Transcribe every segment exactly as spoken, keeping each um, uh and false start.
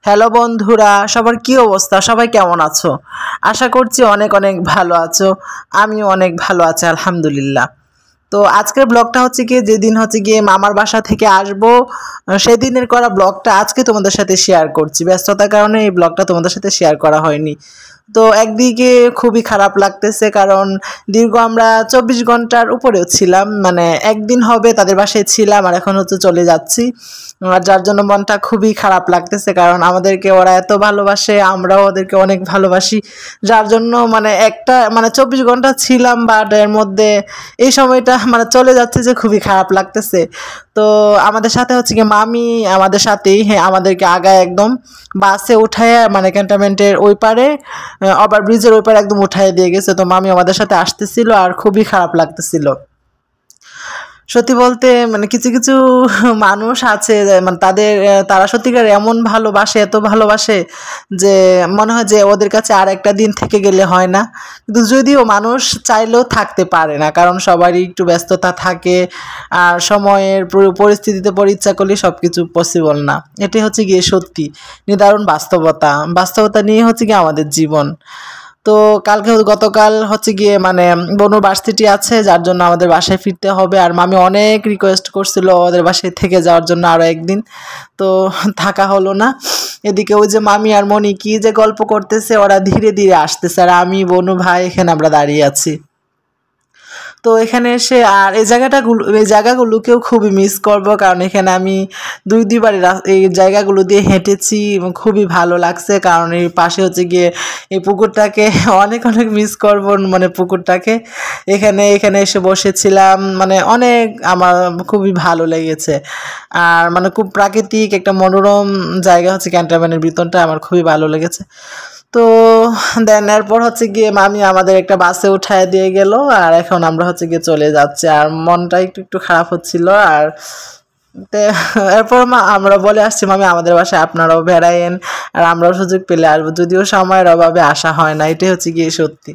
Hello বন্ধুরা, সবার কি অবস্থা? সবাই কেমন আছো? আশা করছি অনেক অনেক ভালো আছো। আমিও অনেক ভালো আছি আলহামদুলিল্লাহ। তো আজকের ব্লগটা হচ্ছে গিয়ে, যেদিন হচ্ছে গিয়ে মামার বাসা থেকে আসবো সেদিনের করা ব্লগটা আজকে তোমাদের সাথে শেয়ার করছি। ব্যস্ততার কারণে এই ব্লগটা তোমাদের সাথে শেয়ার করা হয়নি। তো একদিকে খুবই খারাপ লাগতেছে, কারণ দীর্ঘ আমরা চব্বিশ ঘন্টার উপরেও ছিলাম, মানে একদিন হবে তাদের বাসায় ছিলাম আর এখন হচ্ছে চলে যাচ্ছি। আর যার জন্য মনটা খুবই খারাপ লাগতেছে, কারণ আমাদেরকে ওরা এত ভালোবাসে, আমরাও ওদেরকে অনেক ভালোবাসি। যার জন্য মানে একটা মানে চব্বিশ ঘন্টা ছিলাম, বাট এর মধ্যে এই সময়টা মানে চলে যাচ্ছে যে খুবই খারাপ লাগতেছে। তো আমাদের সাথে হচ্ছে কি মামি আমাদের সাথেই, হ্যাঁ, আমাদেরকে আগায় একদম বাসে উঠায়, মানে ক্যান্টনমেন্টের ওই পারে ওভার ব্রিজের ওই পারে একদম উঠায় দিয়ে গেছে। তো মামি আমাদের সাথে আসতেছিল আর খুবই খারাপ লাগতেছিল। সত্যি বলতে মানে কিছু কিছু মানুষ আছে, মানে তাদের তারা সত্যিকার এমন ভালোবাসে, এত ভালোবাসে যে মনে হয় যে ওদের কাছে আর একটা দিন থেকে গেলে হয় না। কিন্তু যদিও মানুষ চাইলেও থাকতে পারে না, কারণ সবারই একটু ব্যস্ততা থাকে আর সময়ের পরিস্থিতিতে পরে ইচ্ছা করলে সব কিছু পসিবল না। এটাই হচ্ছে গিয়ে সত্যি নিদারুণ বাস্তবতা। বাস্তবতা নিয়ে হচ্ছে গিয়ে আমাদের জীবন। তো কালকে গতকাল হচ্ছে গিয়ে মানে বনুর ভার্সিটি আছে, যার জন্য আমাদের বাসায় ফিরতে হবে। আর মামি অনেক রিকোয়েস্ট করছিল ওদের বাসায় থেকে যাওয়ার জন্য আরও একদিন, তো থাকা হলো না। এদিকে ওই যে মামি আর মনি কি যে গল্প করতেছে, ওরা ধীরে ধীরে আসতেছে আর আমি বনু ভাই এখানে আমরা দাঁড়িয়ে আছি। তো এখানে এসে আর এই জায়গাটাগুলো এই জায়গাগুলোকেও খুবই মিস করব, কারণ এখানে আমি দুই দুইবার এই জায়গাগুলো দিয়ে হেঁটেছি এবং খুবই ভালো লাগছে। কারণ এই পাশে হচ্ছে গিয়ে এই পুকুরটাকে অনেক অনেক মিস করব, মানে পুকুরটাকে এখানে এখানে এসে বসেছিলাম, মানে অনেক আমার খুবই ভালো লেগেছে। আর মানে খুব প্রাকৃতিক একটা মনোরম জায়গা হচ্ছে ক্যান্টনমেন্টের ভিতরটা, আমার খুবই ভালো লেগেছে। তো দেন এরপর হচ্ছে গিয়ে মামি আমাদের একটা বাসে উঠায় দিয়ে গেল আর এখন আমরা হচ্ছে গিয়ে চলে যাচ্ছি। আর মনটা একটু একটু খারাপ হচ্ছিল। আর এরপর মা আমরা বলে আসছি মামি আমাদের বাসায় আপনারাও বেড়াইন আর আমরাও সুযোগ পেলে আসবো, যদিও সময়ের অভাবে আসা হয় না, এটাই হচ্ছে গিয়ে সত্যি।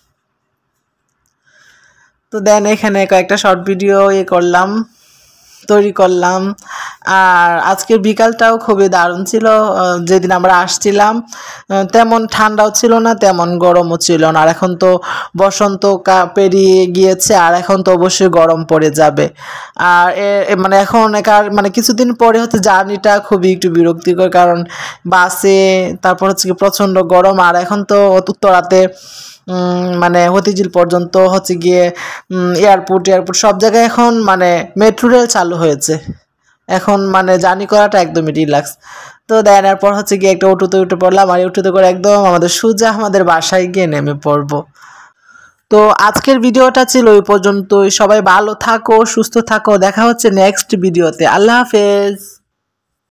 তো দেন এখানে কয়েকটা শর্ট ভিডিও ইয়ে করলাম, তৈরি করলাম। আর আজকের বিকালটাও খুবই দারুণ ছিল। যেদিন আমরা আসছিলাম তেমন ঠান্ডাও ছিল না, তেমন গরমও ছিল না। আর এখন তো বসন্ত পেরিয়ে গিয়েছে আর এখন তো অবশ্যই গরম পড়ে যাবে। আর মানে এখন মানে কিছুদিন পরে হচ্ছে জার্নিটা খুবই একটু বিরক্তিকর, কারণ বাসে তারপর হচ্ছে কি প্রচণ্ড গরম। আর এখন তো উত্তরাতে মানে হতিঝিল পর্যন্ত হচ্ছে গিয়ে এয়ারপোর্ট এয়ারপোর্ট সব জায়গায় এখন মানে মেট্রো রেল চালু হয়েছে। এখন মানে জার্নি করাটা একদমই রিল্যাক্স। তো দেন এরপর হচ্ছে গিয়ে একটা অটোতে উঠে পড়লাম আর অটোতে করে একদম আমাদের সোজা আমাদের বাসায় গিয়ে নেমে পড়বো। তো আজকের ভিডিওটা ছিল ওই পর্যন্তই। সবাই ভালো থাকো, সুস্থ থাকো, দেখা হচ্ছে নেক্সট ভিডিওতে। আল্লাহ হাফেজ।